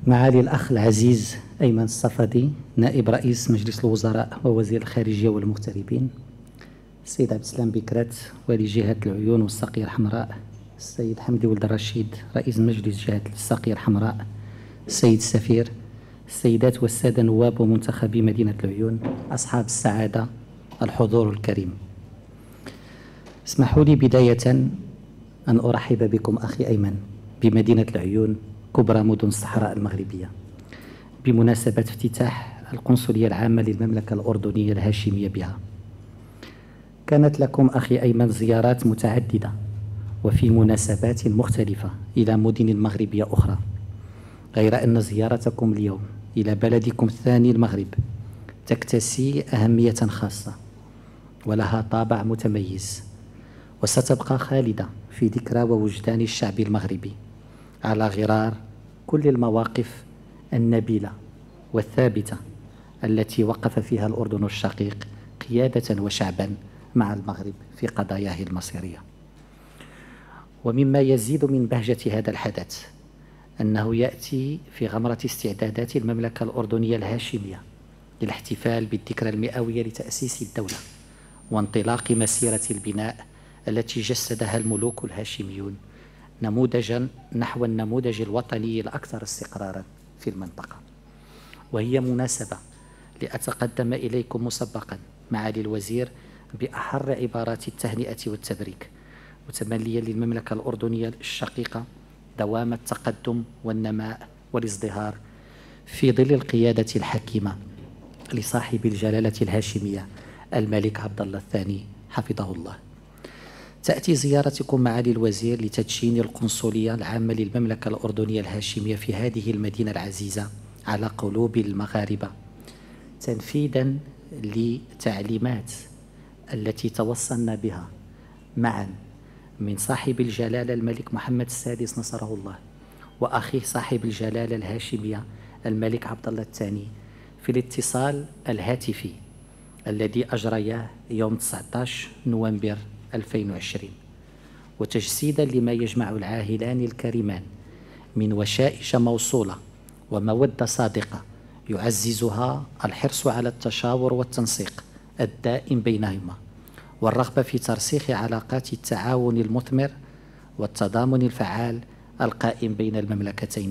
معالي الأخ العزيز أيمن الصفدي نائب رئيس مجلس الوزراء ووزير الخارجية والمغتربين، السيد عبد السلام بكرات والي جهة العيون والساقية الحمراء، السيد حمدي ولد الرشيد رئيس مجلس جهة الساقية الحمراء، السيد السفير، السيدات والسادة نواب ومنتخبي مدينة العيون، أصحاب السعادة، الحضور الكريم. اسمحوا لي بداية أن أرحب بكم أخي أيمن بمدينة العيون كبرى مدن الصحراء المغربية بمناسبة افتتاح القنصلية العامة للمملكة الأردنية الهاشمية بها. كانت لكم أخي أيمن زيارات متعددة وفي مناسبات مختلفة إلى مدن مغربية أخرى، غير أن زيارتكم اليوم إلى بلدكم الثاني المغرب تكتسي أهمية خاصة ولها طابع متميز، وستبقى خالدة في ذكرى ووجدان الشعب المغربي على غرار كل المواقف النبيلة والثابتة التي وقف فيها الأردن الشقيق قيادة وشعبا مع المغرب في قضاياه المصيرية. ومما يزيد من بهجة هذا الحدث أنه يأتي في غمرة استعدادات المملكة الأردنية الهاشمية للاحتفال بالذكرى المئوية لتأسيس الدولة وانطلاق مسيرة البناء التي جسدها الملوك الهاشميون نموذجا نحو النموذج الوطني الأكثر استقرارا في المنطقة. وهي مناسبة لأتقدم إليكم مسبقا معالي الوزير بأحر عبارات التهنئة والتبريك، متمنيا للمملكة الأردنية الشقيقة دوام التقدم والنماء والازدهار في ظل القيادة الحكيمة لصاحب الجلالة الهاشمية الملك عبد الله الثاني حفظه الله. تأتي زيارتكم معالي الوزير لتدشين القنصلية العامة للمملكة الأردنية الهاشمية في هذه المدينة العزيزة على قلوب المغاربة تنفيذا لتعليمات التي توصلنا بها معا من صاحب الجلالة الملك محمد السادس نصره الله وأخيه صاحب الجلالة الهاشمية الملك عبد الله الثاني في الاتصال الهاتفي الذي أجرياه يوم 19 نوفمبر 2020، وتجسيدا لما يجمع العاهلان الكريمان من وشائج موصولة ومودة صادقة يعززها الحرص على التشاور والتنسيق الدائم بينهما والرغبة في ترسيخ علاقات التعاون المثمر والتضامن الفعال القائم بين المملكتين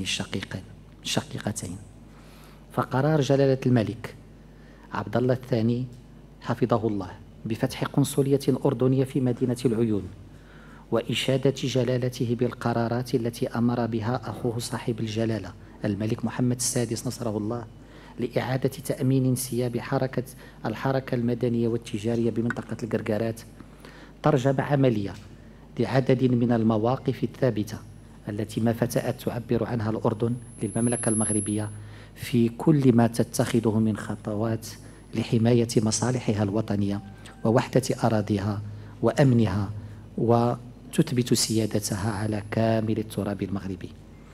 الشقيقتين. فقرار جلالة الملك عبد الله الثاني حفظه الله بفتح قنصلية أردنية في مدينة العيون وإشادة جلالته بالقرارات التي أمر بها أخوه صاحب الجلالة الملك محمد السادس نصره الله لإعادة تأمين انسياب الحركة المدنية والتجارية بمنطقة القرقارات ترجم عملية لعدد من المواقف الثابتة التي ما فتأت تعبر عنها الأردن للمملكة المغربية في كل ما تتخذه من خطوات لحماية مصالحها الوطنية ووحدة أراضيها وأمنها وتثبت سيادتها على كامل التراب المغربي.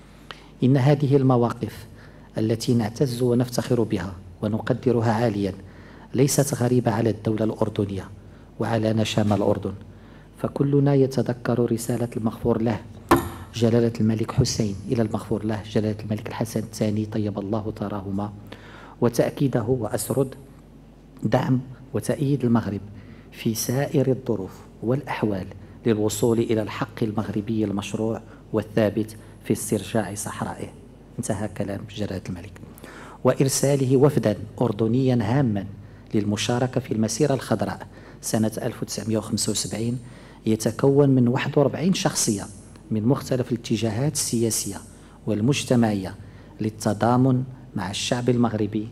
إن هذه المواقف التي نعتز ونفتخر بها ونقدرها عاليا ليست غريبة على الدولة الأردنية وعلى نشام الأردن، فكلنا يتذكر رسالة المغفور له جلالة الملك حسين إلى المغفور له جلالة الملك الحسن الثاني طيب الله ثراهما، وتأكيده وأسرد دعم وتأييد المغرب في سائر الظروف والأحوال للوصول إلى الحق المغربي المشروع والثابت في استرجاع صحرائه. انتهى كلام جلالة الملك. وإرساله وفدا أردنيا هاما للمشاركة في المسيرة الخضراء سنة 1975 يتكون من 41 شخصية من مختلف الاتجاهات السياسية والمجتمعية للتضامن مع الشعب المغربي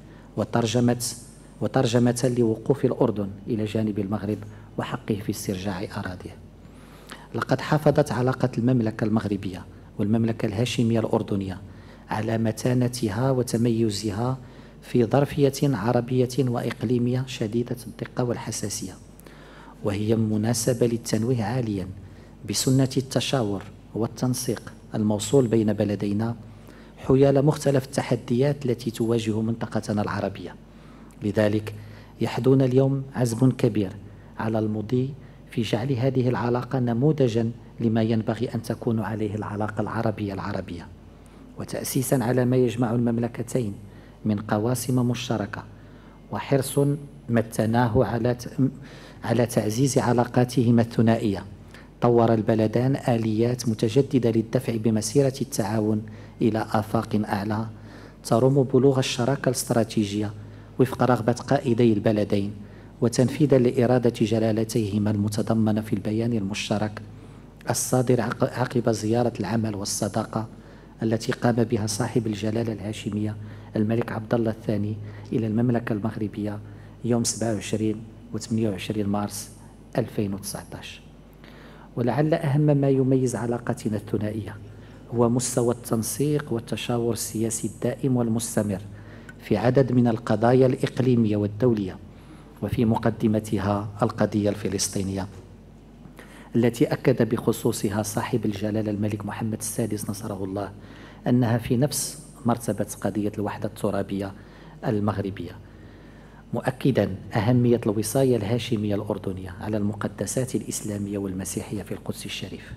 وترجمة لوقوف الأردن إلى جانب المغرب وحقه في استرجاع أراضيه. لقد حافظت علاقة المملكة المغربية والمملكة الهاشمية الأردنية على متانتها وتميزها في ظرفية عربية وإقليمية شديدة الدقة والحساسية، وهي مناسبة للتنويه عاليا بسنة التشاور والتنسيق الموصول بين بلدينا حيال مختلف التحديات التي تواجه منطقتنا العربية. لذلك يحدون اليوم عزم كبير على المضي في جعل هذه العلاقة نموذجا لما ينبغي أن تكون عليه العلاقة العربية وتأسيسا على ما يجمع المملكتين من قواسم مشتركة، وحرص متناه على تعزيز علاقاتهما الثنائية. طور البلدان آليات متجددة للدفع بمسيرة التعاون إلى آفاق أعلى تروم بلوغ الشراكة الاستراتيجية وفق رغبة قائدي البلدين، وتنفيذا لإرادة جلالتيهما المتضمنة في البيان المشترك الصادر عقب زيارة العمل والصداقة التي قام بها صاحب الجلالة الهاشمية الملك عبد الله الثاني إلى المملكة المغربية يوم 27 و 28 مارس 2019. ولعل أهم ما يميز علاقتنا الثنائية هو مستوى التنسيق والتشاور السياسي الدائم والمستمر في عدد من القضايا الإقليمية والدولية، وفي مقدمتها القضية الفلسطينية التي أكد بخصوصها صاحب الجلالة الملك محمد السادس نصره الله أنها في نفس مرتبة قضية الوحدة الترابية المغربية، مؤكدا أهمية الوصاية الهاشمية الأردنية على المقدسات الإسلامية والمسيحية في القدس الشريف.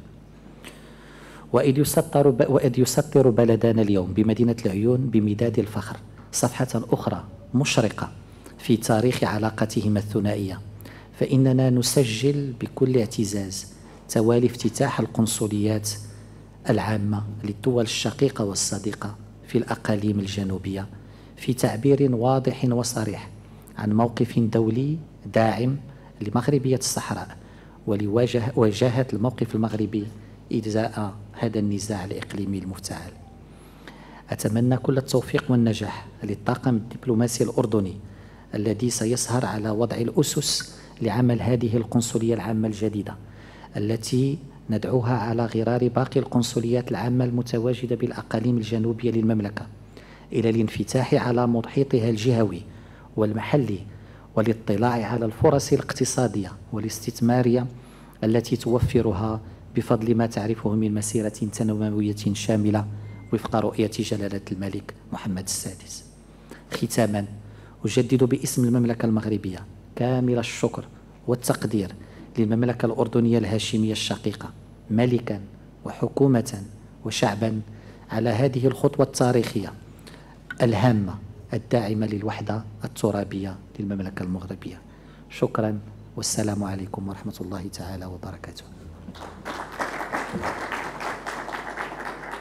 وإذ يسطر بلدنا اليوم بمدينة العيون بمداد الفخر صفحة أخرى مشرقة في تاريخ علاقتهما الثنائية، فإننا نسجل بكل اعتزاز توالي افتتاح القنصليات العامة للدول الشقيقة والصديقة في الأقاليم الجنوبية في تعبير واضح وصريح عن موقف دولي داعم لمغربية الصحراء ولواجهة الموقف المغربي إزاء هذا النزاع الإقليمي المفتعل. أتمنى كل التوفيق والنجاح للطاقم الدبلوماسي الأردني الذي سيسهر على وضع الأسس لعمل هذه القنصلية العامة الجديدة التي ندعوها على غرار باقي القنصليات العامة المتواجدة بالأقاليم الجنوبية للمملكة إلى الانفتاح على محيطها الجهوي والمحلي والاطلاع على الفرص الاقتصادية والاستثمارية التي توفرها بفضل ما تعرفه من مسيرة تنموية شاملة وفق رؤية جلالة الملك محمد السادس. ختاما، أجدد باسم المملكة المغربية كامل الشكر والتقدير للمملكة الأردنية الهاشمية الشقيقة ملكا وحكومة وشعبا على هذه الخطوة التاريخية الهامة الداعمة للوحدة الترابية للمملكة المغربية. شكرا والسلام عليكم ورحمة الله تعالى وبركاته.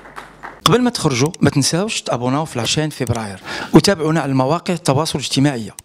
قبل ما تخرجوا ما تنساوش تابوناو في 20 فبراير وتابعونا على مواقع التواصل الاجتماعي.